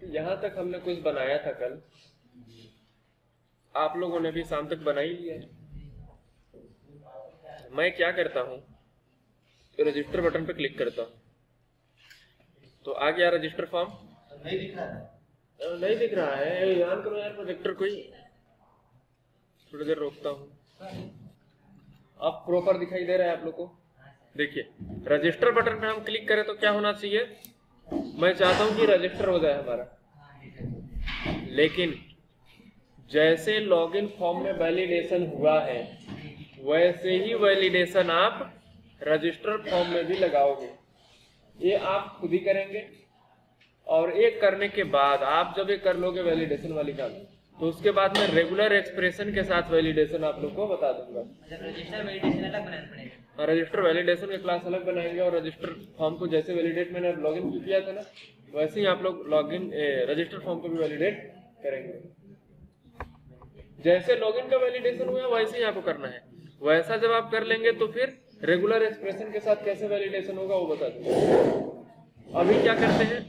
यहाँ तक हमने कुछ बनाया था कल, आप लोगों ने भी शाम तक बना ही लिया है। मैं क्या करता हूँ, रजिस्टर बटन पे क्लिक करता हूँ तो आ गया रजिस्टर फॉर्म। नहीं दिख रहा है, नहीं दिख रहा है, ध्यान करो यार प्रोजेक्टर कोई, थोड़ी देर रोकता हूँ। अब प्रॉपर दिखाई दे रहा है आप लोग को। देखिए रजिस्टर बटन पे हम क्लिक करें तो क्या होना चाहिए, मैं चाहता हूं कि रजिस्टर हो जाए हमारा, लेकिन जैसे लॉगिन फॉर्म में वैलिडेशन हुआ है वैसे ही वैलिडेशन आप रजिस्टर फॉर्म में भी लगाओगे। ये आप खुद ही करेंगे और एक करने के बाद आप जब ये कर लोगे वैलिडेशन वाली काम, तो उसके बाद मैं रेगुलर एक्सप्रेशन के साथ वैलिडेशन आप लोग को बता दूंगा। रजिस्टर वैलिडेशन अलग बनाना पड़ेगा। रजिस्टर वैलिडेशन के क्लास अलग बनाएंगे और रजिस्टर फॉर्म को जैसे वैलिडेट मैंने लॉगिन किया था ना, वैसे ही आप लोग लॉगिन रजिस्टर फॉर्म को भी वैलिडेट करेंगे। जैसे लॉगिन का वैलिडेशन हुआ वैसे ही आपको करना है। वैसा जब आप कर लेंगे तो फिर रेगुलर एक्सप्रेशन के साथ कैसे वैलिडेशन होगा वो बता दूंगा। अभी क्या करते हैं,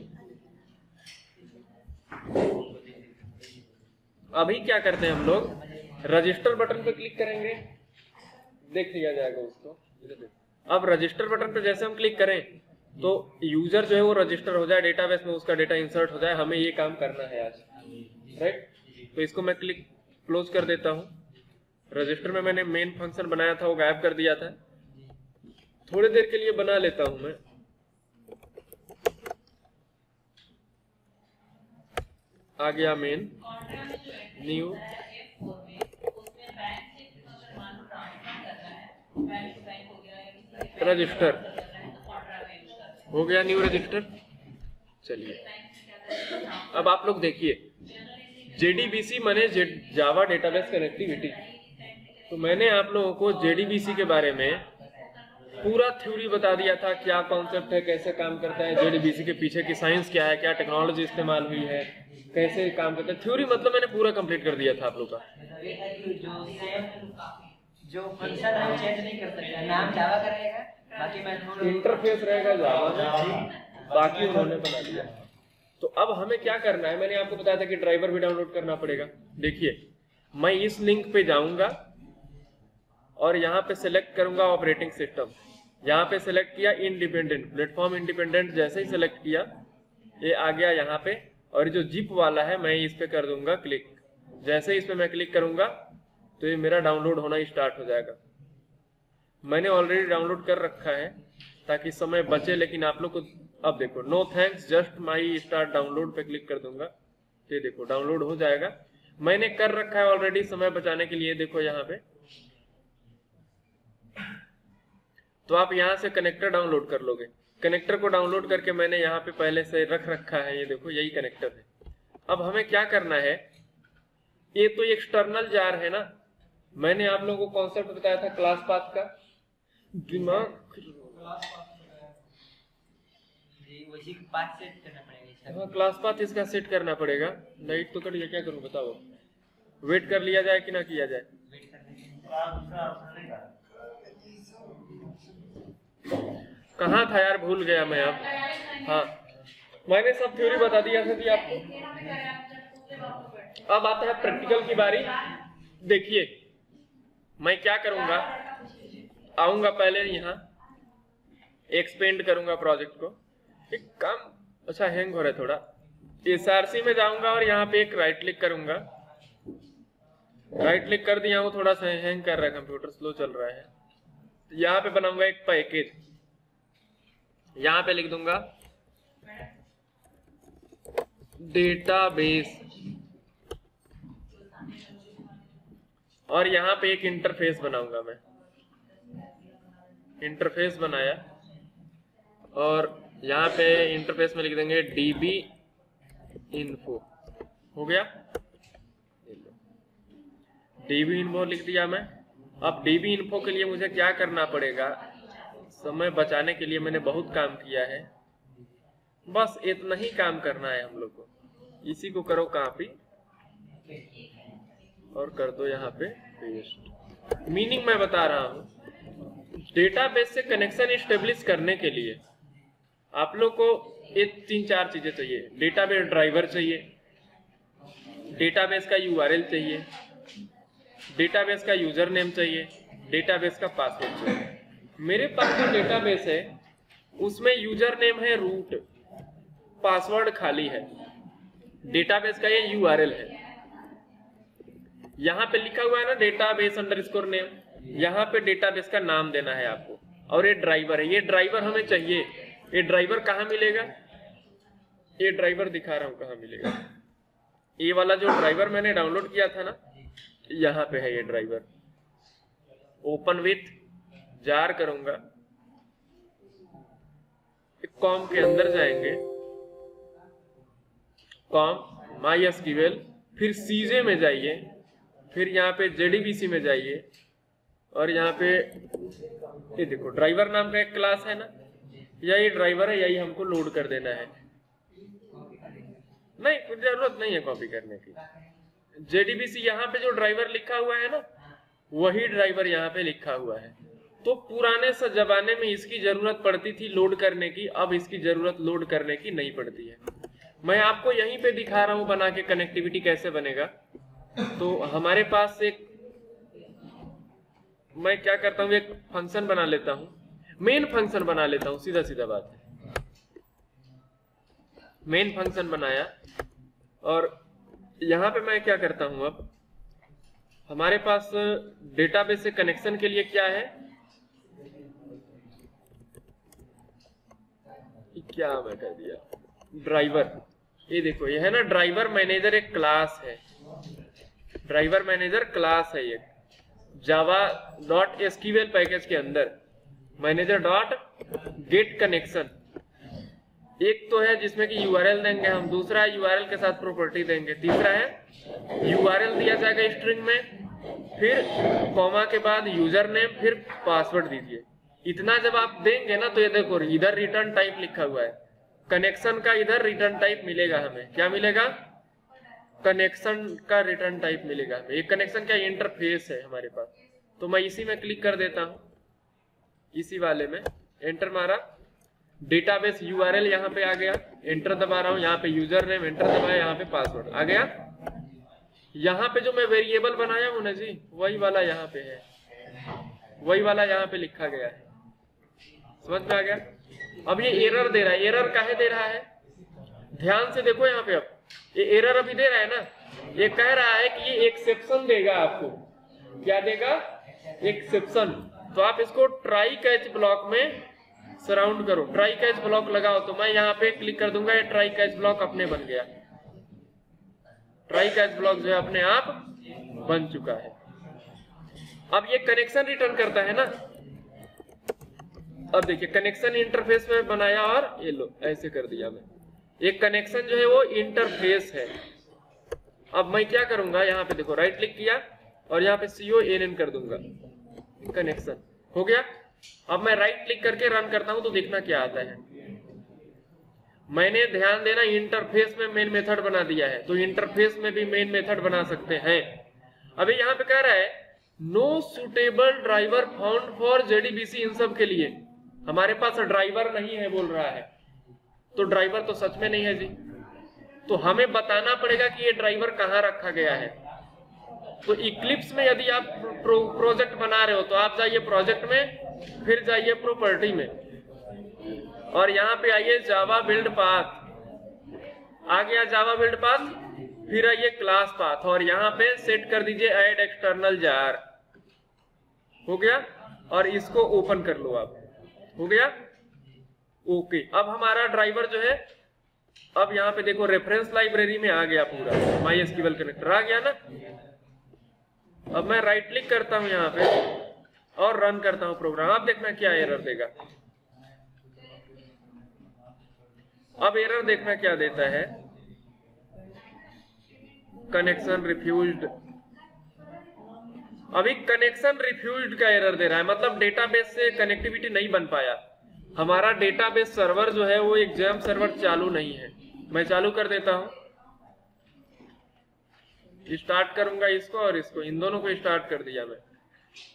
अभी क्या करते हैं हम लोग, रजिस्टर बटन पे क्लिक करेंगे, देख लिया जाएगा उसको। अब रजिस्टर बटन पे जैसे हम क्लिक करें तो यूजर जो है वो रजिस्टर हो जाए, डेटाबेस में उसका डेटा इंसर्ट हो जाए। हमें ये काम करना है आज, राइट। तो इसको मैं क्लिक क्लोज कर देता हूँ। रजिस्टर में मैंने मेन फंक्शन बनाया था वो गायब कर दिया था, थोड़ी देर के लिए बना लेता हूं मैं। आ गया मेन, न्यू, रजिस्टर हो गया, न्यू रजिस्टर। चलिए अब आप लोग देखिए, जेडीबीसी माने जावा डेटाबेस कनेक्टिविटी। तो मैंने आप लोगों को जेडीबीसी के बारे में पूरा थ्योरी बता दिया था, क्या कॉन्सेप्ट है, कैसे काम करता है जेडीबीसी के पीछे की साइंस क्या है, क्या टेक्नोलॉजी इस्तेमाल हुई है, कैसे काम करता है। थ्योरी मतलब मैंने पूरा कंप्लीट कर दिया था आप लोग का। जो फंक्शन है वो चेंज नहीं कर सकते, नाम जावा का रहेगा, बाकी मैं इंटरफेस रहेगा जावा में, बाकी उन्होंने बना दिया। तो अब हमें क्या करना है, मैंने आपको बताया था कि ड्राइवर भी डाउनलोड करना पड़ेगा। देखिए मैं इस लिंक पे जाऊंगा और यहाँ पे सिलेक्ट करूंगा ऑपरेटिंग सिस्टम, यहाँ पे सिलेक्ट किया इंडिपेंडेंट प्लेटफॉर्म, इंडिपेंडेंट जैसे ही सिलेक्ट किया ये आ गया यहाँ पे, और जो जिप वाला है मैं इस पे कर दूंगा क्लिक। जैसे ही इस पे मैं क्लिक करूंगा तो ये मेरा डाउनलोड होना स्टार्ट हो जाएगा। मैंने ऑलरेडी डाउनलोड कर रखा है ताकि समय बचे, लेकिन आप लोग को अब देखो, no thanks just my start download पे क्लिक कर दूंगा, ये देखो डाउनलोड हो जाएगा। मैंने कर रखा है ऑलरेडी समय बचाने के लिए। देखो यहाँ पे तो आप यहाँ से कनेक्टर डाउनलोड कर लोगे। कनेक्टर को डाउनलोड करके मैंने यहाँ पे पहले से रख रखा है, ये देखो यही कनेक्टर है। अब हमें क्या करना है, ये तो एक्सटर्नल जार है ना, मैंने आप लोगों को कॉन्सेप्ट बताया था क्लास पाथ का, दिमाग वैसी पाथ सेट करना पड़ेगा। हाँ क्लास पाथ इसका सेट करना पड़ेगा। लाइट तो कट गया, क्या करूं बताओ, वेट कर लिया जाए कि ना किया जाए। कहाँ था यार, भूल गया मैं अब। हाँ मैंने सब थ्योरी बता दिया था कि आपको। अब आता है प्रैक्टिकल की बारी। देखिए मैं क्या करूंगा, आऊंगा पहले यहाँ एक्सपेंड करूंगा प्रोजेक्ट को, एक काम अच्छा हैंग हो रहा है थोड़ा, एसआरसी में जाऊंगा और यहाँ पे एक राइट क्लिक करूंगा। राइट क्लिक कर दिया हूँ, थोड़ा सा हैंग कर रहा है, कंप्यूटर स्लो चल रहा है। यहाँ पे बनाऊंगा एक पैकेज, यहाँ पे लिख दूंगा डेटाबेस, और यहाँ पे एक इंटरफेस बनाऊंगा मैं। इंटरफेस बनाया और यहाँ पे इंटरफेस में लिख देंगे डीबी इन्फो, हो गया। डीबी इन्फो लिख दिया मैं। अब डीबी इन्फो के लिए मुझे क्या करना पड़ेगा, समय बचाने के लिए मैंने बहुत काम किया है, बस इतना ही काम करना है हम लोग को। इसी को करो कॉपी और कर दो यहाँ पे पेस्ट। मीनिंग मैं बता रहा हूँ, डेटाबेस से कनेक्शन एस्टेब्लिश करने के लिए आप लोग को ये 3-4 चीजें चाहिए। डेटाबेस ड्राइवर चाहिए, डेटाबेस का यूआरएल चाहिए, डेटाबेस का यूजर नेम चाहिए, डेटाबेस का पासवर्ड चाहिए। मेरे पास जो डेटाबेस है उसमें यूजर नेम है रूट, पासवर्ड खाली है, डेटाबेस का ये यूआरएल है। यहाँ पे लिखा हुआ है ना डेटाबेस अंडरस्कोर नेम, यहाँ पे डेटाबेस का नाम देना है आपको। और ये ड्राइवर है, ये ड्राइवर हमें चाहिए। ये ड्राइवर कहाँ मिलेगा? ये ड्राइवर दिखा रहा हूँ कहाँ मिलेगा। ये वाला जो ड्राइवर मैंने डाउनलोड किया था ना, यहाँ पे है ये ड्राइवर। ओपन विथ जार करूंगा, कॉम के अंदर जाएंगे, कॉम MySQL, फिर CJ में जाइए, फिर यहाँ पे JDBC में जाइए, और यहाँ पे ये देखो ड्राइवर नाम का एक क्लास है ना, यही ड्राइवर है, यही हमको लोड कर देना है। नहीं, कुछ जरूरत नहीं है कॉपी करने की। JDBC यहाँ पे जो ड्राइवर लिखा हुआ है ना, वही ड्राइवर यहाँ पे लिखा हुआ है। तो पुराने से जमाने में इसकी जरूरत पड़ती थी लोड करने की, अब इसकी जरूरत लोड करने की नहीं पड़ती है। मैं आपको यहीं पे दिखा रहा हूं बना के कनेक्टिविटी कैसे बनेगा। तो हमारे पास एक, मैं क्या करता हूं, एक फंक्शन बना लेता हूं, मेन फंक्शन बना लेता हूं, सीधा सीधा बात है। मेन फंक्शन बनाया, और यहां पे मैं क्या करता हूं, अब हमारे पास डेटाबेस से कनेक्शन के लिए क्या है, क्या मैं कर दिया, ड्राइवर। ये देखो ये है ना ड्राइवर मैनेजर, एक क्लास है, ड्राइवर मैनेजर क्लास है ये java.sql पैकेज के अंदर। मैनेजर डॉट गेट कनेक्शन एक तो है जिसमें कि यूआरएल देंगे हम, दूसरा है यूआरएल के साथ प्रॉपर्टी देंगे, तीसरा है यूआरएल दिया जाएगा स्ट्रिंग में, फिर कॉमा के बाद यूजर नेम, फिर पासवर्ड दीजिए। इतना जब आप देंगे ना, तो ये देखो इधर रिटर्न टाइप लिखा हुआ है, कनेक्शन का इधर रिटर्न टाइप मिलेगा हमें। क्या मिलेगा? कनेक्शन का रिटर्न टाइप मिलेगा हमें। ये कनेक्शन का इंटरफेस है हमारे पास। तो मैं इसी में क्लिक कर देता हूं, इसी वाले में एंटर मारा, डेटाबेस यूआरएल यहाँ पे आ गया, एंटर दबा रहा हूँ, यहाँ पे यूजर नेम, एंटर दबाया, यहाँ पे पासवर्ड आ गया। यहाँ पे जो मैं वेरिएबल बनाया हूं ना जी, वही वाला यहाँ पे है, वही वाला यहाँ पे लिखा गया है। समझ में आ गया? अब ये एरर दे रहा है, एरर काहे दे रहा है? ध्यान से देखो यहाँ पे, अब ये एरर अभी दे रहा है ना, ये कह रहा है कि ये एक्सेप्शन देगा आपको। क्या देगा? एक्सेप्शन। तो आप इसको ट्राई कैच ब्लॉक में सराउंड करो, ट्राई कैच ब्लॉक लगाओ। तो मैं यहाँ पे क्लिक कर दूंगा, ये ट्राई कैच ब्लॉक अपने बन गया। ट्राई कैच ब्लॉक जो है अपने आप बन चुका है। अब ये कनेक्शन रिटर्न करता है ना, अब देखिए कनेक्शन इंटरफेस में बनाया, और ये लो ऐसे कर दिया मैं। एक कनेक्शन जो है वो इंटरफेस है। अब मैं क्या करूंगा, यहाँ पे देखो राइट क्लिक किया और यहाँ पे CONN कर दूंगा, कनेक्शन हो गया। अब मैं राइट क्लिक करके रन करता हूं तो देखना क्या आता है। मैंने ध्यान देना इंटरफेस में मेन मेथड बना दिया है, तो इंटरफेस में भी मेन मेथड बना सकते हैं। अभी यहाँ पे कह रहा है no suitable driver found for JDBC, इन सब के लिए हमारे पास ड्राइवर नहीं है बोल रहा है। तो ड्राइवर तो सच में नहीं है जी, तो हमें बताना पड़ेगा कि ये ड्राइवर कहाँ रखा गया है। तो इक्लिप्स में यदि आप प्रोजेक्ट बना रहे हो तो आप जाइए प्रोजेक्ट में, फिर जाइए प्रॉपर्टी में, और यहाँ पे आइए जावा बिल्ड पाथ, आ गया जावा बिल्ड पाथ, फिर आइए क्लास पाथ, और यहाँ पे सेट कर दीजिए ऐड एक्सटर्नल जार। हो गया, और इसको ओपन कर लो आप। हो गया, ओके। अब हमारा ड्राइवर जो है, अब यहाँ पे देखो रेफरेंस लाइब्रेरी में आ गया पूरा, MySQL कनेक्टर आ गया ना। अब मैं राइट क्लिक करता हूं यहाँ पे और रन करता हूं प्रोग्राम। अब देखना क्या एरर देगा। अब एरर देखना क्या देता है, कनेक्शन रिफ्यूज्ड। अभी कनेक्शन रिफ्यूज्ड का एरर दे रहा है, मतलब डेटाबेस से कनेक्टिविटी नहीं बन पाया। हमारा डेटाबेस सर्वर जो है वो एग्जाम सर्वर चालू नहीं है। मैं चालू कर देता हूं, स्टार्ट करूंगा इसको और इसको, इन दोनों को स्टार्ट कर दिया मैं।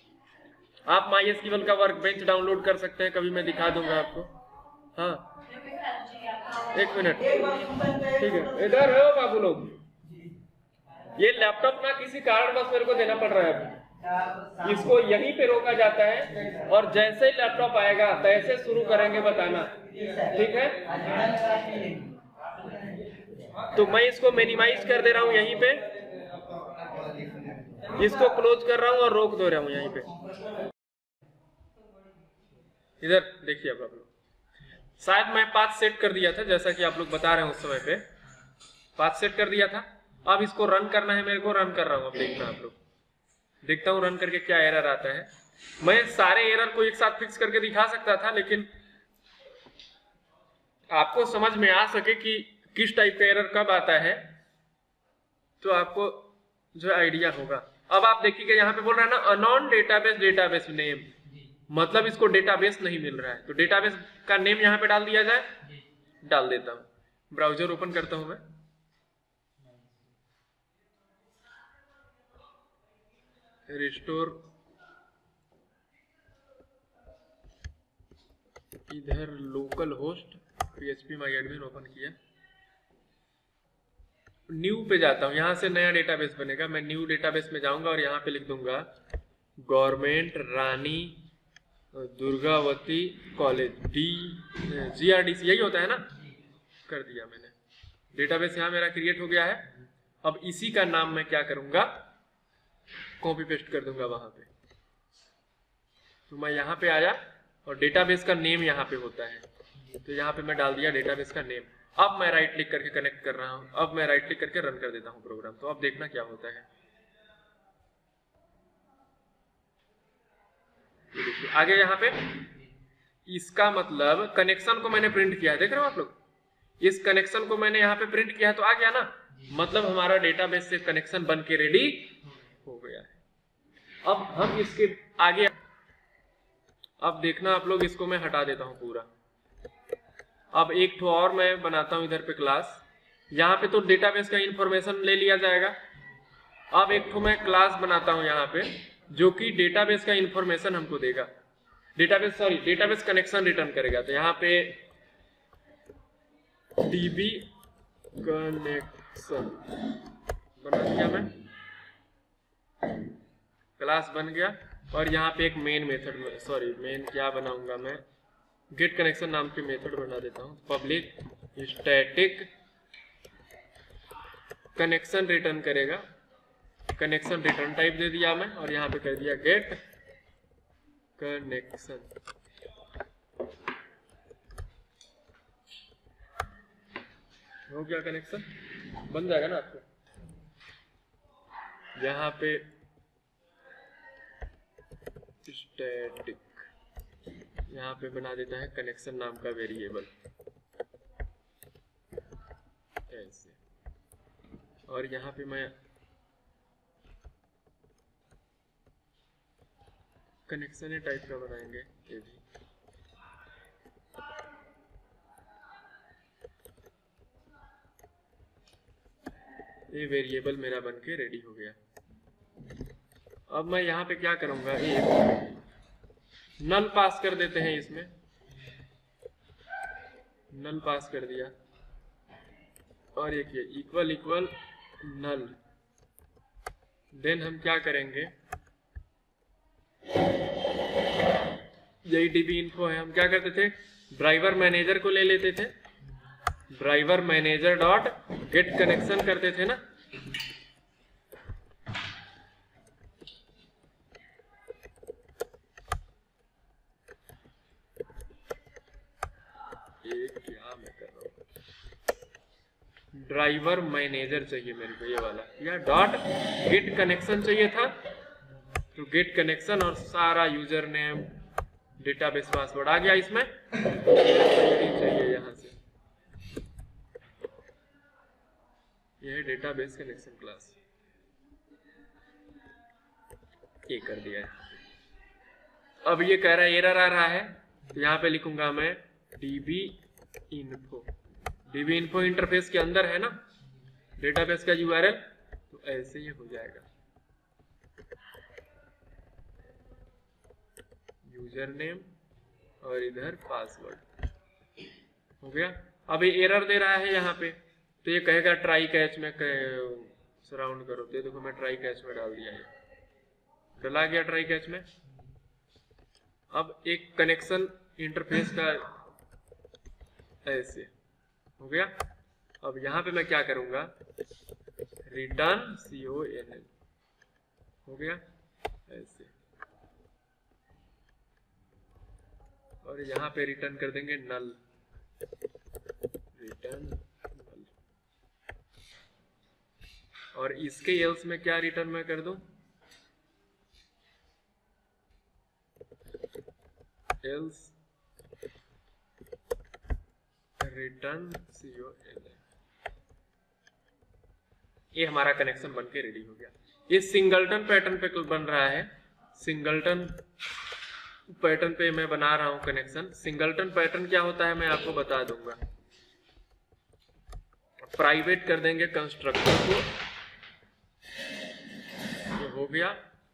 आप MySQL का वर्कबेंच डाउनलोड कर सकते हैं, कभी मैं दिखा दूंगा आपको। हाँ एक मिनट, ठीक है, इधर हो बाबू लोग। ये लैपटॉप ना किसी कारणवश मेरे को देना पड़ रहा है अभी। इसको यहीं पे रोका जाता है और जैसे ही लैपटॉप आएगा तैसे शुरू करेंगे बताना, ठीक है। तो मैं इसको मिनिमाइज कर दे रहा हूँ यहीं पे, इसको क्लोज कर रहा हूँ और रोक दे रहा हूँ यहीं पे। इधर देखिए अब आप लोग, शायद मैं पाथ सेट कर दिया था जैसा कि आप लोग बता रहे हैं उस समय पे पाथ सेट कर दिया था। अब इसको रन करना है मेरे को, रन कर रहा हूँ। अब देखना आप लोग, देखता हूँ रन करके क्या एरर आता है। मैं सारे एरर को एक साथ फिक्स करके दिखा सकता था, लेकिन आपको समझ में आ सके कि किस टाइप का एरर कब आता है तो आपको जो आइडिया होगा। अब आप देखिएगा यहाँ पे बोल रहा है ना अननोन डेटाबेस डेटाबेस नेम, मतलब इसको डेटाबेस नहीं मिल रहा है। तो डेटाबेस का नेम यहाँ पे डाल दिया जाए, डाल देता हूँ। ब्राउजर ओपन करता हूँ मैं, रिस्टोर, इधर local host PHP my admin open किया, न्यू पे जाता हूँ। यहाँ से नया डेटाबेस बनेगा, मैं न्यू डेटाबेस में जाऊंगा और यहाँ पे लिख दूंगा government Rani Durgavati college GRDC, यही होता है ना। कर दिया मैंने, डेटाबेस यहाँ मेरा क्रिएट हो गया है। अब इसी का नाम मैं क्या करूंगा, कॉपी पेस्ट कर दूंगा वहां पे। तो मैं यहाँ पे आया और डेटाबेस का नेम यहाँ पे होता है, तो यहाँ पे मैं डाल दिया डेटाबेस का नेम। अब मैं राइट क्लिक करके कनेक्ट कर रहा हूँ, अब मैं राइट क्लिक करके रन कर देता हूँ प्रोग्राम। तो अब देखना क्या होता है। देखिए आगे यहाँ पे इसका मतलब कनेक्शन को मैंने प्रिंट किया है, देख रहे हो आप लोग। इस कनेक्शन को मैंने यहाँ पे प्रिंट किया है तो आ गया ना, मतलब हमारा डेटाबेस से कनेक्शन बन के रेडी हो गया है। अब हम इसके आगे, अब देखना आप लोग, इसको मैं हटा देता हूँ पूरा। अब एक ठो और मैं बनाता हूँ इधर पे क्लास, यहाँ पे तो डेटाबेस का इंफॉर्मेशन ले लिया जाएगा। अब एक ठो मैं क्लास बनाता हूँ यहाँ पे जो कि डेटाबेस का इंफॉर्मेशन हमको देगा, डेटाबेस कनेक्शन रिटर्न करेगा। तो यहाँ पे DB कनेक्शन बना दिया मैं, क्लास बन गया। और यहाँ पे एक मेन मेथड, मेन क्या बनाऊंगा मैं, गेट कनेक्शन नाम के मेथड बना देता हूँ। पब्लिक स्टैटिक कनेक्शन रिटर्न करेगा, कनेक्शन रिटर्न टाइप दे दिया मैं और यहाँ पे कर दिया गेट कनेक्शन। हो गया, कनेक्शन बन जाएगा ना आपको। यहाँ पे स्टैटिक, यहाँ पे बना देता है कनेक्शन नाम का वेरिएबल ऐसे। और यहाँ पे मैं कनेक्शन टाइप का बनाएंगे ये भी। ये वेरिएबल मेरा बन के रेडी हो गया। अब मैं यहाँ पे क्या करूँगा, एक नल पास कर देते हैं इसमें, नल पास कर दिया और एक ये इक्वल इक्वल नल। देन हम क्या करेंगे, यही DB इन्फो है, हम क्या करते थे, ड्राइवर मैनेजर को ले लेते थे, driver manager dot get connection करते थे ना। क्या मैं कर रहा हूँ, ड्राइवर मैनेजर चाहिए मेरे को ये वाला, या डॉट गेट कनेक्शन चाहिए था। तो गेट कनेक्शन और सारा यूजर नेम डेटाबेस पासवर्ड आ गया इसमें। चाहिए यहाँ से, यह है डेटाबेस कनेक्शन क्लास, ये कर दिया है। अब ये कह रहा है एरर आ रहा है, तो यहाँ पे लिखूंगा मैं DB info. DB info interface के अंदर है ना डेटाबेस का URL, तो ऐसे ही हो जाएगा। यूजर नेम और इधर पासवर्ड, हो गया। अब ये एरर दे रहा है यहाँ पे, तो ये कहेगा ट्राई कैच में सराउंड करो, तो देखो मैं ट्राई कैच में डाल दिया, ये डला गया ट्राई कैच में। अब एक कनेक्शन इंटरफेस का ऐसे हो गया। अब यहाँ पे मैं क्या करूंगा, रिटर्न CONL हो गया ऐसे, और यहाँ पे रिटर्न कर देंगे नल, रिटर्न नल। और इसके एल्स में क्या रिटर्न मैं कर दूं, एल्स रिटर्न CONL। ये हमारा कनेक्शन बन के रेडी हो गया। ये सिंगलटन पैटर्न पे बन रहा है, सिंगलटन पैटर्न पे मैं बना रहा हूं कनेक्शन। सिंगलटन पैटर्न क्या होता है मैं आपको बता दूंगा। प्राइवेट कर देंगे कंस्ट्रक्टर को, ये हो गया,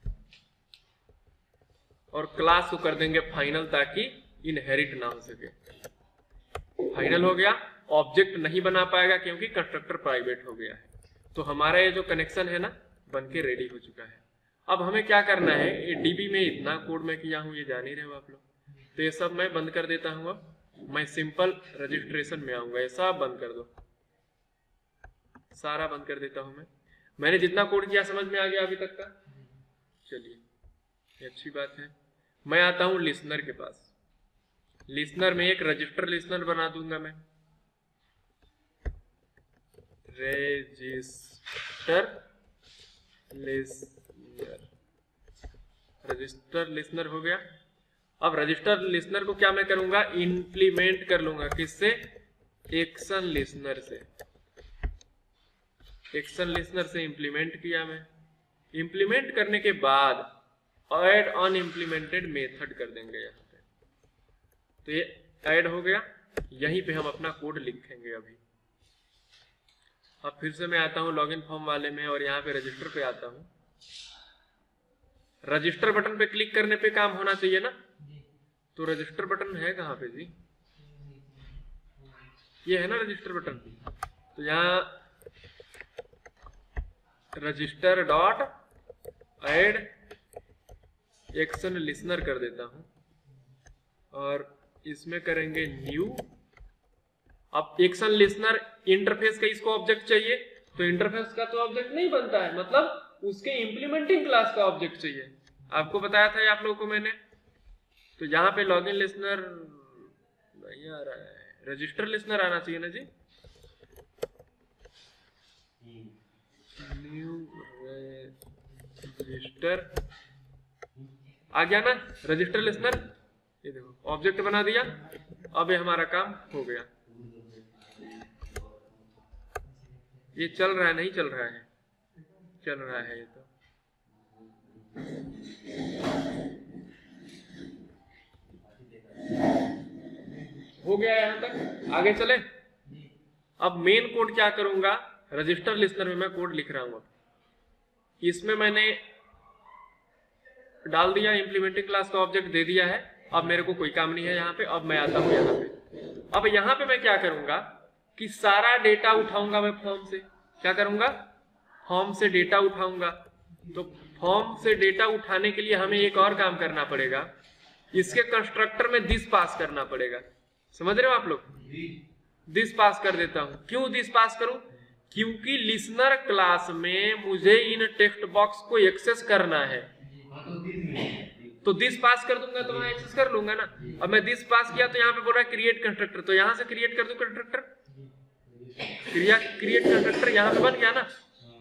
और क्लास को कर देंगे फाइनल ताकि इनहेरिट ना हो सके। फाइनल हो गया, ऑब्जेक्ट नहीं बना पाएगा क्योंकि कंस्ट्रक्टर प्राइवेट हो गया है। तो हमारा ये जो कनेक्शन है ना बन के रेडी हो चुका है। अब हमें क्या करना है, ये डीबी में इतना कोड मैं किया हूँ ये जान ही रहे हो आप लोग, तो ये सब मैं बंद कर देता हूँ। अब मैं सिंपल रजिस्ट्रेशन में आऊंगा, ये सब बंद कर दो, सारा बंद कर देता हूँ मैं। मैंने जितना कोड किया समझ में आ गया अभी तक का, चलिए ये अच्छी बात है। मैं आता हूँ लिसनर के पास, लिसनर में एक रजिस्टर लिसनर बना दूंगा मैं, रजिस्टर लिसनर, रजिस्टर लिसनर हो गया। अब रजिस्टर लिसनर को क्या मैं करूंगा, इंप्लीमेंट कर लूंगा, किससे, एक्शन लिसनर से। एक्शन लिसनर से इंप्लीमेंट किया मैं। इंप्लीमेंट करने के बाद ऐड अनइंप्लीमेंटेड मेथड कर देंगे यहाँ पे, तो ये ऐड हो गया। यहीं पे हम अपना कोड लिखेंगे अभी। अब फिर से मैं आता हूँ लॉगिन फॉर्म वाले में और यहाँ पे रजिस्टर पे आता हूँ। रजिस्टर बटन पे क्लिक करने पे काम होना चाहिए ना, तो रजिस्टर बटन है कहाँ पे जी, ये है ना रजिस्टर बटन। तो यहाँ register dot add action listener कर देता हूँ और इसमें करेंगे न्यू। अब एक्शन लिसनर इंटरफेस का इसको ऑब्जेक्ट चाहिए, तो इंटरफेस का तो ऑब्जेक्ट नहीं बनता है, मतलब उसके इंप्लीमेंटिंग क्लास का ऑब्जेक्ट चाहिए। आपको बताया था आप लोगों को मैंने। तो यहाँ पे लॉगिन लिसनर नहीं आ रहा है, रजिस्टर लिसनर आना चाहिए ना जी। न्यू रजिस्टर आ गया ना, रजिस्टर लिसनर, ये देखो ऑब्जेक्ट बना दिया। अब ये हमारा काम हो गया। ये चल रहा है, नहीं चल रहा है, चल रहा है ये तो। हो गया यहां तक, आगे चले। अब मेन कोड क्या करूंगा, रजिस्टर लिसनर में मैं कोड लिख रहा हूं। इसमें मैंने डाल दिया, इंप्लीमेंटिंग क्लास का ऑब्जेक्ट दे दिया है। अब मेरे को कोई काम नहीं है यहाँ पे। अब मैं आता हूँ यहाँ पे। अब यहाँ पे मैं क्या करूंगा कि सारा डेटा उठाऊंगा मैं फॉर्म से। क्या करूंगा, फॉर्म से डेटा उठाऊंगा। तो फॉर्म से डेटा उठाने के लिए हमें एक और काम करना पड़ेगा, इसके कंस्ट्रक्टर में दिस पास करना पड़ेगा। समझ रहे हो आप लोग, दिस पास कर देता हूं। क्यों दिस पास करूं, क्योंकि लिसनर क्लास में मुझे इन टेक्स्ट बॉक्स को एक्सेस करना है। तो दिस पास कर दूंगा तो वहां एक्सेस कर लूंगा ना। अब मैं दिस पास किया तो यहाँ पे बोल रहा है क्रिएट कंस्ट्रक्टर, तो यहां से क्रिएट कर दूं कंस्ट्रक्टर, क्रिएट कंस्ट्रक्टर यहाँ पे बन गया ना।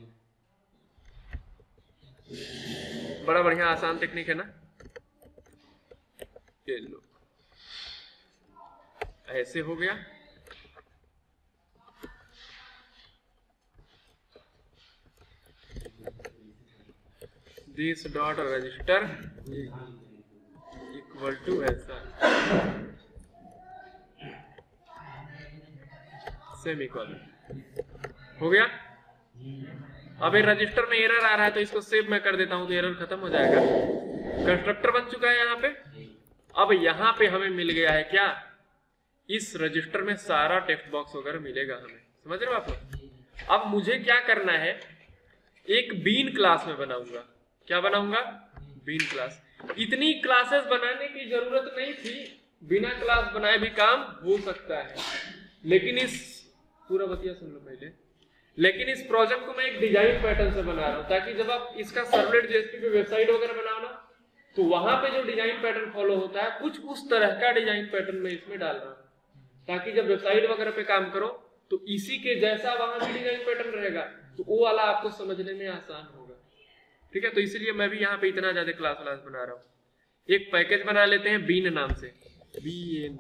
बड़ा बढ़िया आसान टेक्निक है ना। ये लो, ऐसे हो गया। This dot register equal to ऐसा सेमीकोलन हो गया। अब ये रजिस्टर में एरर आ रहा है तो इसको सेव मैं कर देता हूं तो एरर खत्म हो जाएगा। कंस्ट्रक्टर बन चुका है यहाँ पे। अब यहाँ पे हमें मिल गया है क्या, इस रजिस्टर में सारा टेक्स्ट बॉक्स वगैरह मिलेगा हमें, समझ रहे हो आप लोग। अब मुझे क्या करना है, एक बीन क्लास में बनाऊंगा। क्या बनाऊंगा? Been class. इतनी क्लासेस बनाने की जरूरत नहीं थी, बिना क्लास बनाए भी काम हो सकता है, लेकिन इस पूरा बतिया सुन लो पहले। लेकिन इस प्रोजेक्ट को मैं एक डिजाइन पैटर्न से बना रहा हूं, ताकि जब आप इसका सर्वलेट जेएसपी पे वेबसाइट वगैरह बनाओ ना, तो वहां पे जो डिजाइन पैटर्न फॉलो होता है, कुछ उस तरह का डिजाइन पैटर्न मैं इसमें डाल रहा हूं, ताकि जब वेबसाइट वगैरह पे काम करो तो इसी के जैसा वहां भी डिजाइन पैटर्न रहेगा, तो वो वाला आपको समझने में आसान होगा। ठीक है, तो इसीलिए मैं भी यहाँ पे इतना ज्यादा क्लास बना रहा हूँ। एक पैकेज बना लेते हैं बीन नाम से, बीएन,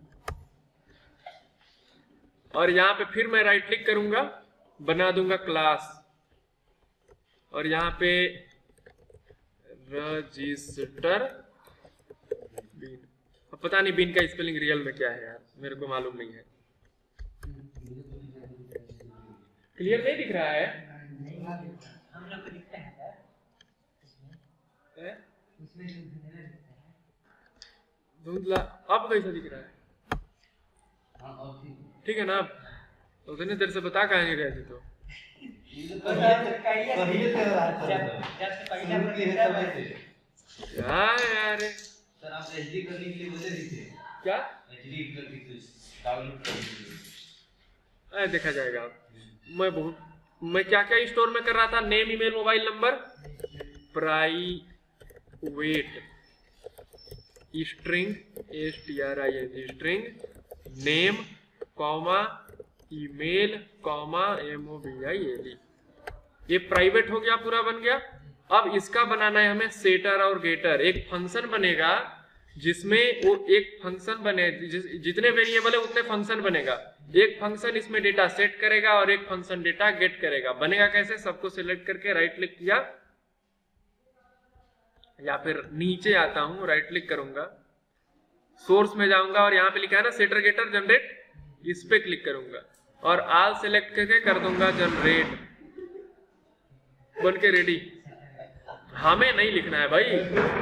और यहाँ पे फिर मैं राइट क्लिक करूंगा, बना दूंगा क्लास, और यहाँ पे रजिस्टर बीन। अब पता नहीं बीन का स्पेलिंग रियल में क्या है यार, मेरे को मालूम नहीं है। क्लियर नहीं दिख रहा है? हम लोग को दिखता है धुंधला। अब कैसा दिख रहा है? ठीक है ना? अब तो उतने देर से बता कहाँ नहीं रहे थे तो क्या यार सर आप एचडी करने के लिए बोले थे क्या? एचडी करके डाउनलोड करने देखा जाएगा। मैं क्या क्या स्टोर में कर रहा था, name, email, mobile number, private string, string string, name, comma, email, comma, mobile। ये प्राइवेट हो गया, पूरा बन गया। अब इसका बनाना है हमें सेटर और गेटर। एक फंक्शन बनेगा जिसमें वो एक फंक्शन बने, जितने वेरिएबल है उतने फंक्शन बनेगा। एक फंक्शन इसमें डेटा सेट करेगा और एक फंक्शन डेटा गेट करेगा। बनेगा कैसे? सबको सिलेक्ट करके राइट क्लिक किया, या फिर नीचे आता हूं, राइट क्लिक करूंगा, सोर्स में जाऊंगा और यहाँ पे लिखा है ना सेटर गेटर जनरेट, इस पे क्लिक करूंगा और आल सेलेक्ट करके कर दूंगा जनरेट। बन के रेडी। हमें नहीं लिखना है भाई,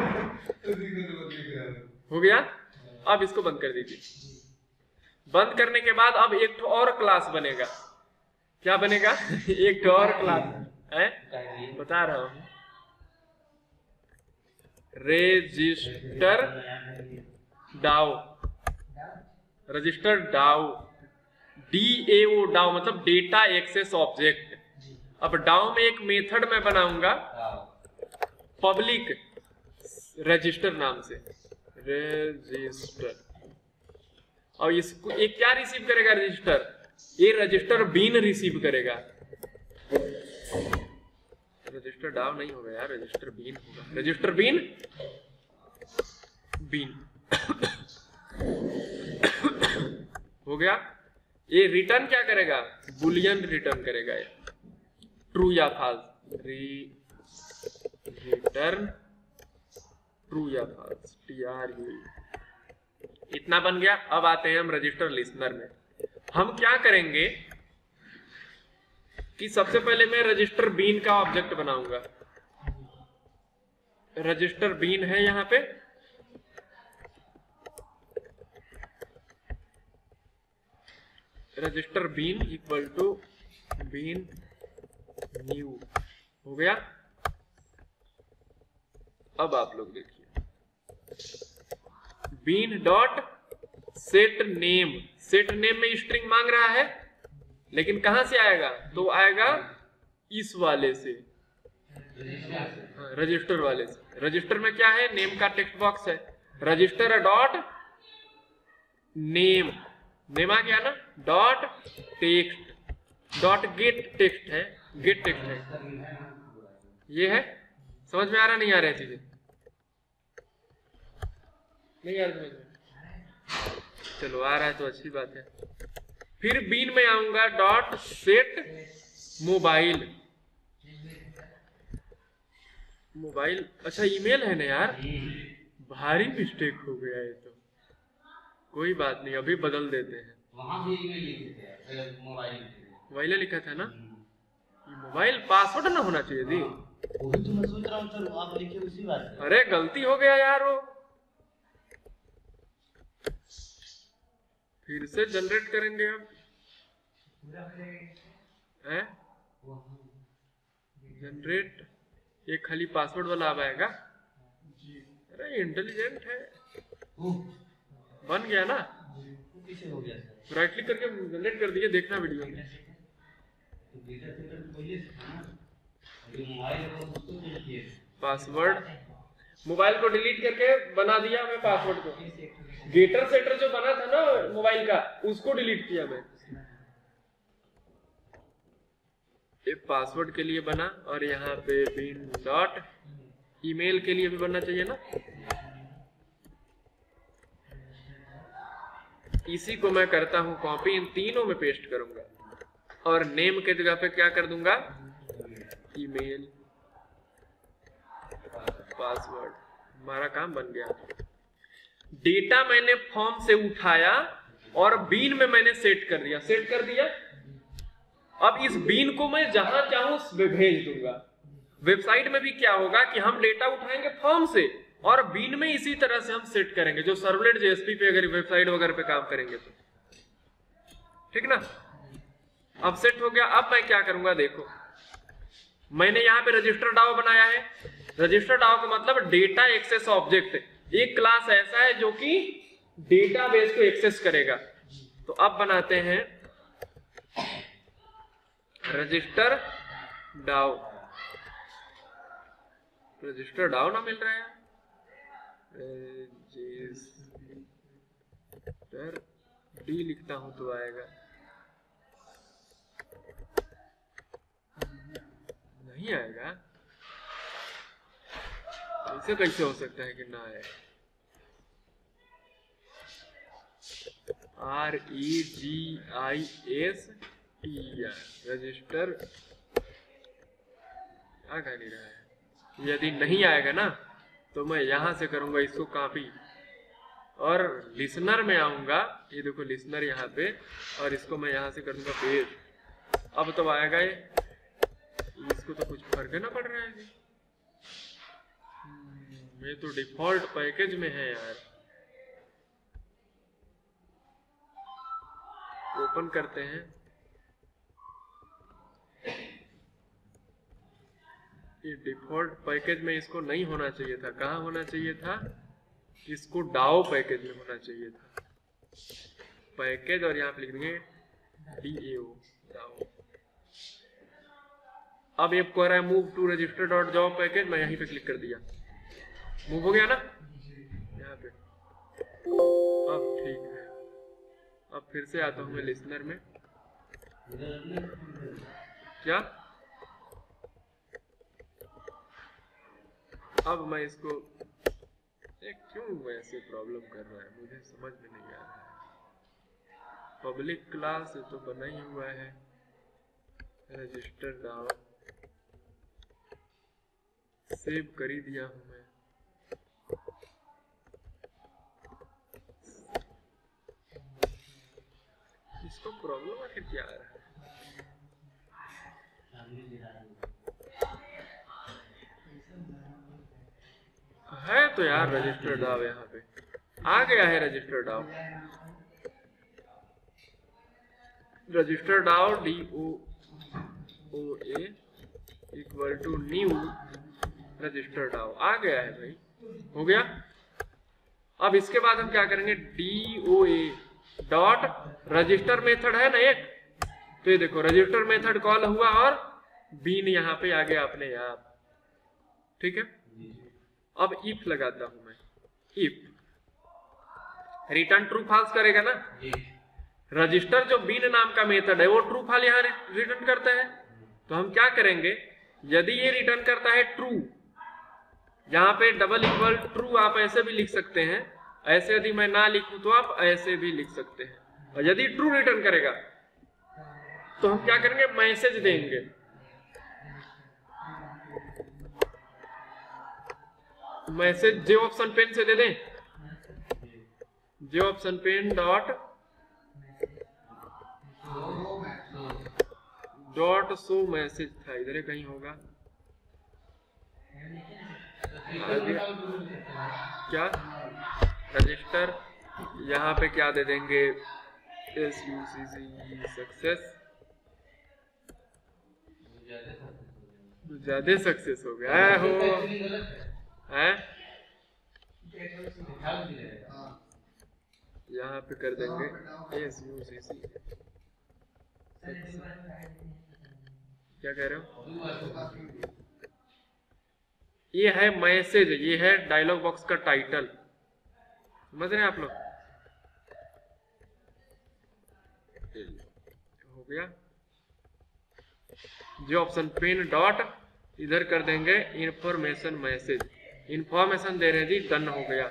हो गया। अब इसको बंद कर दीजिए। बंद करने के बाद अब एक और क्लास बनेगा। क्या बनेगा? एक और क्लास है, बता रहा हूं, रजिस्टर डाउ, रजिस्टर डाउ, DAO, डाउ मतलब डेटा एक्सेस ऑब्जेक्ट। अब डाउ में एक मेथड मैं बनाऊंगा पब्लिक रजिस्टर नाम से, रजिस्टर। और इसको एक क्या रिसीव करेगा रजिस्टर? ये रजिस्टर बीन रिसीव करेगा। रजिस्टर डाउ नहीं होगा यार, रजिस्टर बीन होगा। रजिस्टर बीन, बीन हो गया। ये रिटर्न क्या करेगा? बुलियन रिटर्न करेगा, ये ट्रू या फॉल्स। रिटर्न ट्रू या फॉल्स, TRU। इतना बन गया। अब आते हैं हम रजिस्टर लिस्नर में। हम क्या करेंगे कि सबसे पहले मैं रजिस्टर बीन का ऑब्जेक्ट बनाऊंगा। रजिस्टर बीन है यहां पे, register bean equal to bean new, हो गया। अब आप लोग देखिए, bean dot set name. Set name में स्ट्रिंग मांग रहा है, लेकिन कहां से आएगा? तो आएगा इस वाले से, रजिस्टर वाले से। रजिस्टर में क्या है? नेम का टेक्स्ट बॉक्स है। रजिस्टर डॉट नेम, नेम आ गया ना, dot text, dot get text है, गेट टेक्स्ट है। ये है, समझ में आ रहा नहीं आ रहा है? चीजें नहीं आ रहा समझ में? चलो आ रहा है तो अच्छी बात है। फिर बीन में आऊंगा, डॉट सेट मोबाइल। मोबाइल, अच्छा ईमेल है ना यार, भारी मिस्टेक हो गया ये तो। कोई बात नहीं, अभी बदल देते हैं। वहां भी ईमेल लिखे थे, मोबाइल लिखा था ना। मोबाइल पासवर्ड ना होना चाहिए थी। वही तो मैं सोच रहा हूं सर, आप लिखे उसी बात पे। अरे गलती हो गया यार वो। फिर से जनरेट करेंगे हम, जनरेट, एक खाली पासवर्ड वाला अब आएगा। अरे इंटेलिजेंट है, बन गया ना, कैसे हो गया सर? राइट क्लिक करके जनरेट कर दिए, देखना वीडियो में। तो डेटा सेटर तो पहले से था ना, अभी मोबाइल है तो उसको चेंज किए। पासवर्ड, मोबाइल को डिलीट करके बना दिया मैं पासवर्ड को, गेटर सेटर जो बना था ना मोबाइल का उसको डिलीट किया मैं। ये पासवर्ड के लिए बना, और यहाँ पे बिन डॉट ईमेल के लिए भी बनना चाहिए ना। इसी को मैं करता हूं कॉपी, इन तीनों में पेस्ट करूंगा, और नेम के जगह पे क्या कर दूंगा, ईमेल, पासवर्ड। हमारा काम बन गया। डेटा मैंने फॉर्म से उठाया और बीन में मैंने सेट कर दिया, सेट कर दिया। अब इस बीन को मैं जहां चाहूं भेज दूंगा। वेबसाइट में भी क्या होगा कि हम डेटा उठाएंगे फॉर्म से, और बीन में इसी तरह से हम सेट करेंगे, जो सर्वलेट जेएसपी पे अगर वेबसाइट वगैरह पे काम करेंगे तो, ठीक ना। अब सेट हो गया। अब मैं क्या करूंगा, देखो मैंने यहाँ पे रजिस्टर डाओ बनाया है। रजिस्टर डाओ का मतलब डेटा एक्सेस ऑब्जेक्ट। एक क्लास ऐसा है जो कि डेटाबेस को एक्सेस करेगा। तो अब बनाते हैं रजिस्टर डाओ। रजिस्टर डाओ ना मिल रहा है, रजिस्टर डी लिखता हूं तो आएगा, नहीं आएगा। ऐसे कैसे हो सकता है कि ना आए। REGISTER रजिस्टर आ कह नहीं रहा है। यदि नहीं आएगा ना तो मैं यहां से करूंगा इसको कॉपी, और लिसनर में आऊंगा, ये देखो लिसनर यहाँ पे, और इसको मैं यहां से कर दूंगा पेज। अब तो आएगा ये, इसको तो कुछ फर्क ना पड़ रहा है। ये तो डिफॉल्ट पैकेज में है यार। ओपन करते हैं, ये डिफॉल्ट पैकेज में इसको नहीं होना चाहिए था। कहाँ होना चाहिए था, इसको डाओ पैकेज में होना चाहिए था। पैकेज, और यहाँ पे लिख देंगे DAO डाओ। अब ये कह रहा है move to register dot job package, मैं यहीं पे क्लिक कर दिया, मूव हो गया ना यहाँ पे। अब ठीक है। अब फिर से आता हूँ मैं लिसनर में। क्या, अब मैं इसको क्यों वैसे प्रॉब्लम कर रहा है, मुझे समझ में नहीं आ रहा है। पब्लिक क्लास तो बना ही हुआ है, रजिस्टर डाओ सेव कर ही दिया हूं मैं। इसको प्रॉब्लम आखिर क्या आ रहा है तो यार रजिस्टर डाओ यहाँ पे आ गया है। Register DAO, register DAO DOA equal to new register DAO आ गया है भाई, हो गया। अब इसके बाद हम क्या करेंगे, DOA डॉट रजिस्टर मेथड है ना एक, तो ये देखो रजिस्टर मेथड कॉल हुआ और बीन यहाँ पे आ गया अपने आप, ठीक है। अब इफ लगाता हूं मैं, इफ रिटर्न ट्रू फॉल्स करेगा ना। रजिस्टर जो बीन नाम का मेथड है वो ट्रू फॉल्स यहाँ रिटर्न करता है। तो हम क्या करेंगे, यदि ये रिटर्न करता है ट्रू, यहाँ पे डबल इक्वल ट्रू आप ऐसे भी लिख सकते हैं, ऐसे यदि मैं ना लिखूं तो आप ऐसे भी लिख सकते हैं। और यदि ट्रू रिटर्न करेगा तो हम क्या करेंगे, मैसेज देंगे, मैसेज जे ऑप्शन पेन से दे दें, J option pane dot show message था, इधर कहीं होगा क्या, रजिस्टर यहाँ पे क्या दे देंगे, SUCC सक्सेस, ज्यादा सक्सेस हो गया हो है। यहाँ पे कर देंगे SUCC, क्या कह रहे हो? ये है मैसेज, ये है डायलॉग बॉक्स का टाइटल, समझ रहे हैं आप लोग? हो गया। जो ऑप्शन पिन डॉट इधर कर देंगे इंफॉर्मेशन मैसेज, इंफॉर्मेशन दे रहे हैं जी, डन हो गया,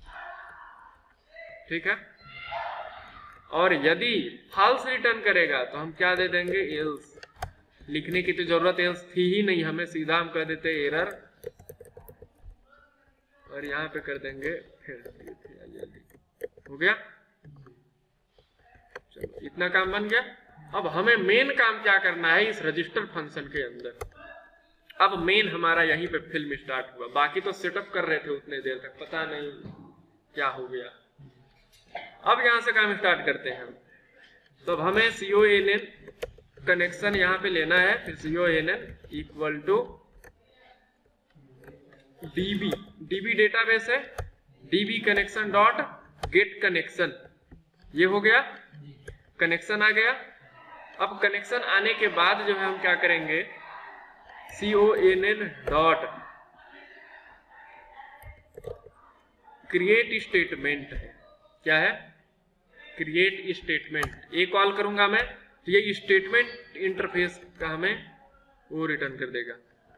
ठीक है। और यदि फॉल्स रिटर्न करेगा तो हम क्या दे देंगे, एल्स। लिखने की तो जरूरत एल्स थी ही नहीं, हमें सीधा हम कर देते एरर, और यहाँ पे कर देंगे फिर हो गया। चलो इतना काम बन गया। अब हमें मेन काम क्या करना है इस रजिस्टर फंक्शन के अंदर। अब मेन हमारा यहीं पे फिल्म स्टार्ट हुआ, बाकी तो सेटअप कर रहे थे उतने देर तक, पता नहीं क्या हो गया। अब यहां से काम स्टार्ट करते हैं हम। तो अब हमें CONN कनेक्शन यहां पे लेना है, फिर CONN equal to DB database है, DB connection dot get connection, ये हो गया, कनेक्शन आ गया। अब कनेक्शन आने के बाद जो है हम क्या करेंगे, CONN डॉट क्रिएट स्टेटमेंट है, क्या है, क्रिएट स्टेटमेंट। ये कॉल करूंगा मैं तो ये स्टेटमेंट इंटरफेस का हमें वो रिटर्न कर देगा।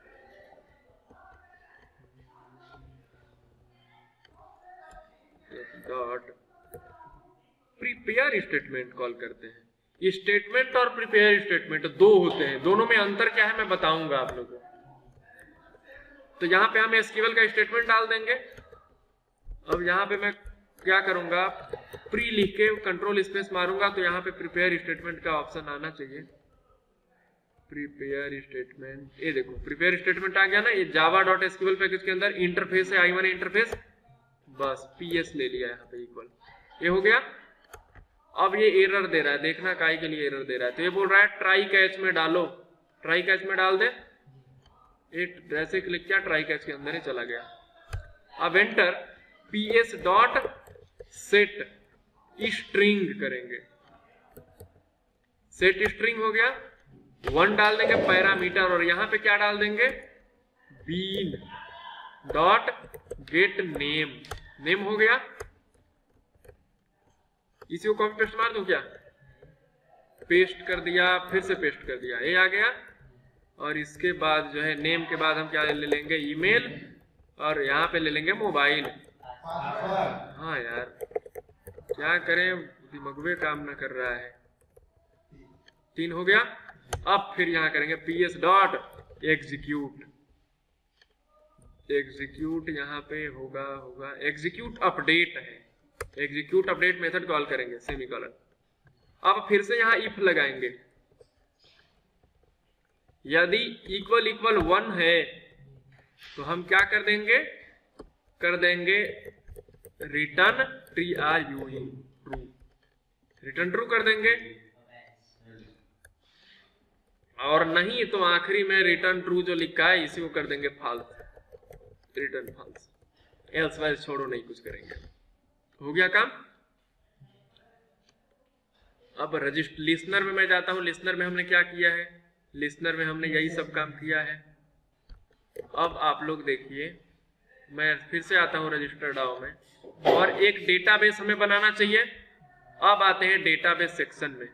डॉट प्रिपेयर स्टेटमेंट कॉल करते हैं। स्टेटमेंट और प्रिपेयर स्टेटमेंट दो होते हैं, दोनों में अंतर क्या है मैं बताऊंगा आप लोगों को। तो यहाँ पे हम एसक्यूएल का स्टेटमेंट डाल देंगे। अब यहाँ पे मैं क्या करूंगा, प्री लिख के कंट्रोल स्पेस मारूंगा तो यहाँ पे प्रिपेयर स्टेटमेंट का ऑप्शन आना चाहिए। प्रिपेयर स्टेटमेंट, ये देखो प्रिपेयर स्टेटमेंट आ गया ना। ये जावा डॉट एसक्यूएल पैकेज के अंदर इंटरफेस है i1 इंटरफेस, बस PS ले लिया यहाँ पे इक्वल, ये हो गया। अब ये एरर दे रहा है, देखना काहे के लिए एरर दे रहा है। तो ये बोल रहा है ट्राई कैच में डालो, ट्राई कैच में डाल दे। एक ऐसे क्लिक किया, ट्राई कैच के अंदर ही चला गया। अब enter PS dot set string करेंगे, सेट स्ट्रिंग हो गया। 1 डाल देंगे पैरामीटर, और यहां पे क्या डाल देंगे, bean dot get name, name हो गया। इसी को कॉपी पेस्ट मार दूं क्या, पेस्ट कर दिया, फिर से पेस्ट कर दिया, ये आ गया। और इसके बाद जो है नेम के बाद हम क्या ले लेंगे, ईमेल, और यहाँ पे ले लेंगे मोबाइल। हाँ यार क्या करें, दिमाग काम ना कर रहा है। 3 हो गया। अब फिर यहाँ करेंगे PS डॉट एग्जीक्यूट, एग्जीक्यूट यहाँ पे होगा एग्जीक्यूट अपडेट है, एग्जीक्यूट अपडेट मेथड कॉल करेंगे सेमीकोलन। अब फिर से यहाँ इफ लगाएंगे, यदि इक्वल इक्वल 1 है तो हम क्या कर देंगे, रिटर्न ट्रू, रिटर्न ट्रू कर देंगे। और नहीं तो आखिरी में रिटर्न ट्रू जो लिखा है इसी को कर देंगे false, return false, else wise छोड़ो नहीं कुछ करेंगे। हो गया काम। अब रजिस्टर लिस्नर में मैं जाता हूं, लिस्नर में हमने क्या किया है, लिस्नर में हमने यही सब काम किया है। अब आप लोग देखिए, मैं फिर से आता हूं रजिस्टर डाउ में, और एक डेटाबेस हमें बनाना चाहिए। अब आते हैं डेटाबेस सेक्शन में,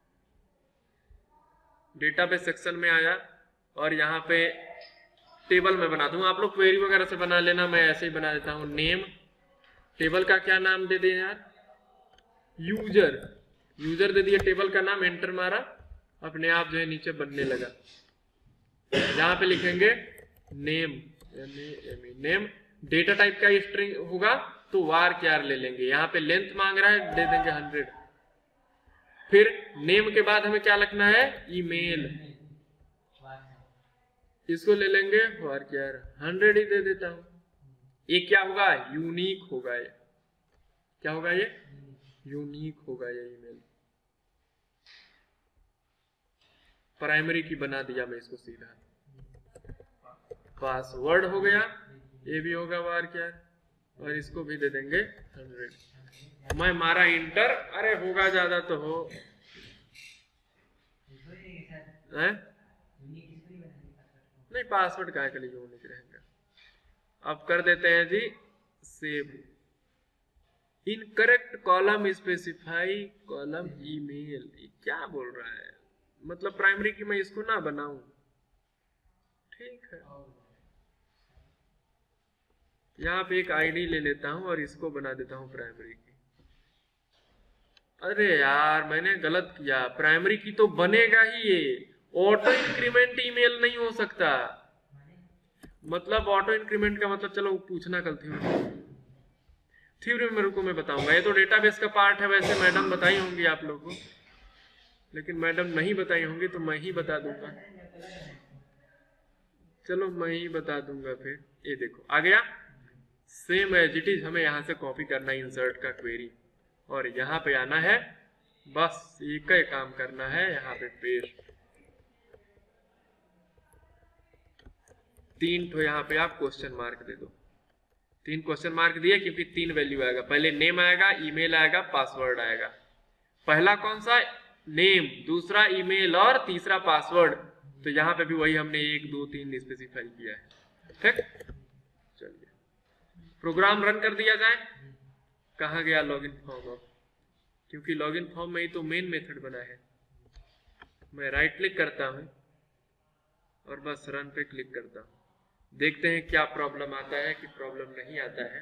डेटाबेस सेक्शन में आया और यहाँ पे टेबल में बना दूंगा। आप लोग क्वेरी वगैरह से बना लेना, मैं ऐसे ही बना देता हूँ। नेम, टेबल का क्या नाम दे दें यार, यूजर, यूजर दे दिया टेबल का नाम, एंटर मारा, अपने आप जो है नीचे बनने लगा। यहाँ पे लिखेंगे नेम, नेम, डेटा टाइप का स्ट्रिंग होगा तो var ले लेंगे। यहाँ पे लेंथ मांग रहा है, दे देंगे 100। फिर नेम के बाद हमें क्या लिखना है, ईमेल, इसको ले लेंगे var 100 ही दे देता हूं। ये क्या होगा, यूनिक होगा। ये क्या होगा, ये यूनिक होगा ये ईमेल। प्राइमरी की बना दिया मैं इसको सीधा, पासवर्ड हो गया, ये भी होगा वार क्या, और इसको भी दे देंगे 100। मैं मारा इंटर, अरे होगा ज्यादा तो हो है? नहीं, पासवर्ड क्या के लिए यूनिक रहेगा। अब कर देते हैं जी save. Incorrect column specify column email, क्या बोल रहा है, मतलब प्राइमरी की मैं इसको ना बनाऊं, ठीक है। यहाँ पे एक आईडी ले लेता हूं और इसको बना देता हूं प्राइमरी की। अरे यार मैंने गलत किया, प्राइमरी की तो बनेगा ही ये, ऑटो इंक्रीमेंट ईमेल नहीं हो सकता। मतलब ऑटो इंक्रीमेंट का मतलब, चलो पूछना कल थ्योरी में मेरे को मैं बताऊंगा, ये तो डेटाबेस का पार्ट है। वैसे मैडम बताई होंगी आप लोगों को, लेकिन मैडम नहीं बताई होंगी तो मैं ही बता दूंगा। चलो मैं ही बता दूंगा फिर। ये देखो आ गया, सेम एज इट इज। हमें यहाँ से कॉपी करना है इंसर्ट का क्वेरी, और यहाँ पे आना है, बस एक ही काम करना है, यहाँ पे पेस्ट। 3 तो यहाँ पे आप क्वेश्चन मार्क दे दो। 3 क्वेश्चन मार्क दिए क्योंकि 3 वैल्यू आएगा, पहले नेम आएगा, ईमेल आएगा, पासवर्ड आएगा। पहला कौन सा, नेम, दूसरा ईमेल और तीसरा पासवर्ड। तो यहाँ पे भी वही हमने 1 2 3 स्पेसिफाई किया है, ठीक। चलिए प्रोग्राम रन कर दिया जाए। कहाँ गया लॉगिन फॉर्म, अब क्योंकि लॉगिन फॉर्म में ही तो मेन मेथड बना है। मैं राइट क्लिक करता हूँ और बस रन पे क्लिक करता हूँ। देखते हैं क्या प्रॉब्लम आता है कि प्रॉब्लम नहीं आता है।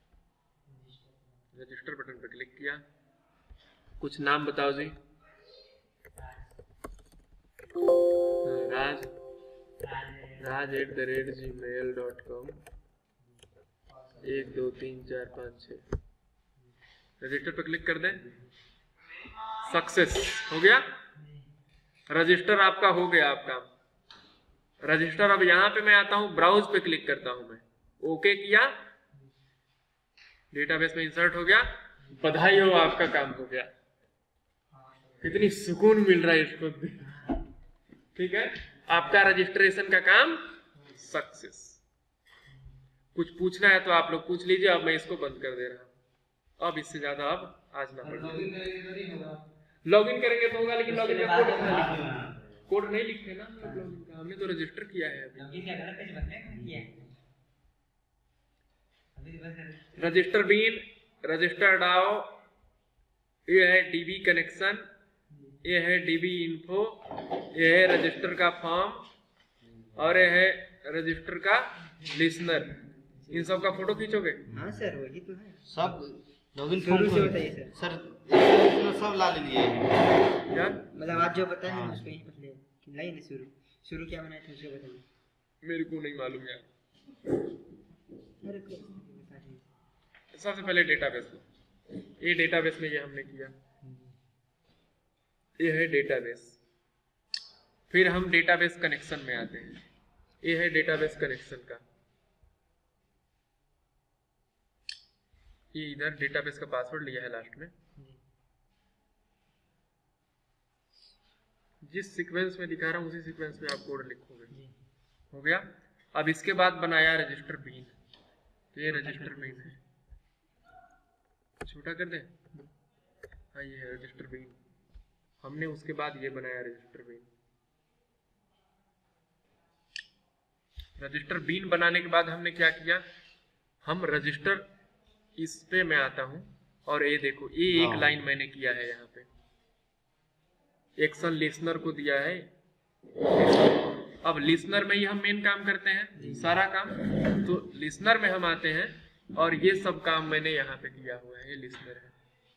रजिस्टर बटन पे क्लिक किया, कुछ नाम बताओ जी। raj@gmail.com 1 2 3 4 5 6। रजिस्टर पे क्लिक कर दें, सक्सेस हो गया। रजिस्टर आपका हो गया आपका रजिस्टर। अब यहां पे मैं आता हूं, ब्राउज पे क्लिक करता हूं मैं, ओके किया, डेटाबेस में इंसर्ट हो गया। बधाई हो, आपका काम हो गया। कितनी सुकून मिल रहा है इसको, ठीक है। आपका रजिस्ट्रेशन का काम सक्सेस। कुछ पूछना है तो आप लोग पूछ लीजिए, अब मैं इसको बंद कर दे रहा हूं। अब इससे ज्यादा अब आज ना पड़े। लॉगिन करेंगे तो होगा, लेकिन लॉगिन का कोड नहीं लिखे ना हम लोग, लॉगिन का हमने तो रजिस्टर किया है अभी। रजिस्टर बीन, रजिस्टर डाओ, ये है डीबी कनेक्शन, ये है डीबी इन्फो, ये है रजिस्टर का फॉर्म, और ये है रजिस्टर का लिसनर। इन सब का फोटो खींचोगे? हाँ सर वही तो है, सब लॉगिन शुरू से बताइए सर। इसमें सब ला लिए क्या मतलब आज जो बताया है उसको यहीं पर ले नहीं, शुरू क्या बनाए थे उसको बताइए। मेरे को नहीं मालूम यार। अरे बता दीजिए। सबसे पहले डेटाबेस में, ये डेटाबेस में ये हमने किया, ये है डेटाबेस। फिर हम डेटाबेस कनेक्शन में आते हैं, ये है डेटाबेस कनेक्शन का। ये इधर डेटाबेस का पासवर्ड लिया है लास्ट में, जिस सीक्वेंस में दिखा रहा हूँ उसी सीक्वेंस में आप कोड लिखोगे। हो गया। अब इसके बाद बनाया रजिस्टर बीन, तो ये रजिस्टर बीन है। छोटा कर दे, हाँ ये है रजिस्टर बीन। हमने उसके बाद ये बनाया रजिस्टर बीन। रजिस्टर बीन बनाने के बाद हमने क्या किया, हम रजिस्टर इस पे मैं आता हूं, और ये देखो ये एक लाइन मैंने किया है यहाँ पे, एक्शन लिसनर को दिया है। अब लिसनर में ही हम मेन काम करते हैं सारा काम, तो लिसनर में हम आते हैं और ये सब काम मैंने यहाँ पे किया हुआ है, ये लिसनर है।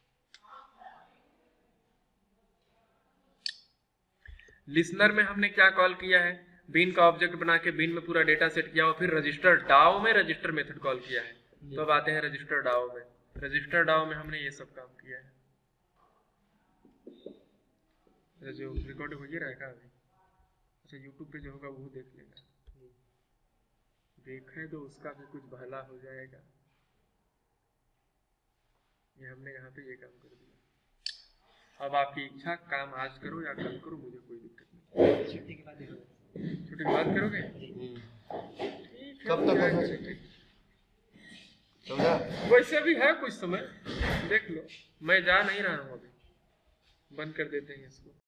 लिसनर में हमने क्या कॉल किया है, बीन का ऑब्जेक्ट बना के बीन में पूरा डेटा सेट किया, और फिर रजिस्टर डाओ में रजिस्टर मेथड कॉल किया है। तो अब आते हैं रजिस्टर डाओ में। रजिस्टर डाओ में हमने ये सब काम किया है। जो रिकॉर्ड हो ही रहा है अभी, अच्छा यूट्यूब पे जो होगा वो देख लेगा, देखे तो उसका भी कुछ भला हो जाएगा। ये हमने यहाँ पे ये काम कर दिया। अब आपकी इच्छा, काम आज करो या कल करो, मुझे कोई दिक्कत नहीं। छुट्टी के बाद देखो। छुट्टी के बाद करोगे? जी। ठीक है, कब तक क्या है करेंगे? समझा? वैसे भी है कुछ समय, देख लो। मैं जा नहीं रहा हूँ अभी, बंद कर देते हैं इसको।